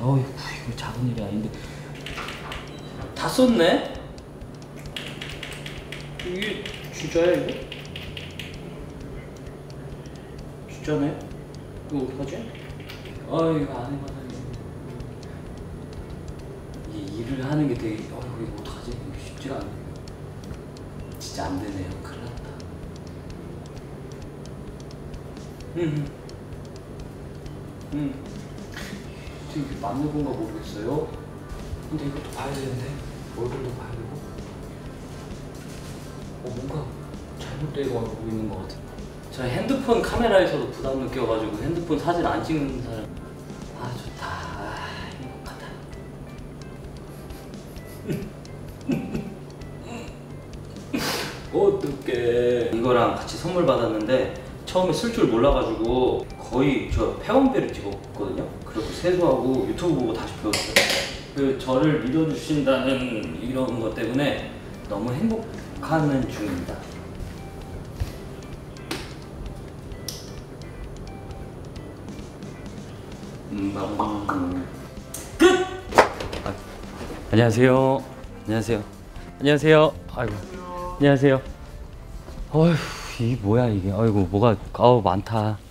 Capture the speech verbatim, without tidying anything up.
어이구 이거 작은 일이 아닌데 다 썼네? 이게 진짜야 이거? 진짜네? 이거 어떡하지? 아 이거 안 해봐서 이 일을 하는 게 되게 어 이거 어떡하지? 이거 쉽지가 않네. 진짜 안 되네요. 큰일 났다. 음. 음. 이게 맞는 건가 모르겠어요. 근데 이것도 봐야 되는데 얼굴도 봐야 되고. 어 뭔가 잘못되고 있는 것 같아. 저 핸드폰 카메라에서도 부담 느껴가지고 핸드폰 사진 안 찍는 사람. 아 좋다. 아, 행복하다. 어떡해. 이거랑 같이 선물 받았는데 처음에 쓸 줄 몰라가지고 거의 저 회원비를 찍었거든요. 그리고 세수하고 유튜브 보고 다시 배웠어요. 그 저를 믿어주신다는 이런 것 때문에 너무 행복하는 중입니다. 음, 끝! 아, 안녕하세요. 안녕하세요. 안녕하세요. 아이고. 안녕하세요. 어휴, 이게 뭐야 이게. 아이고 뭐가 아우 많다.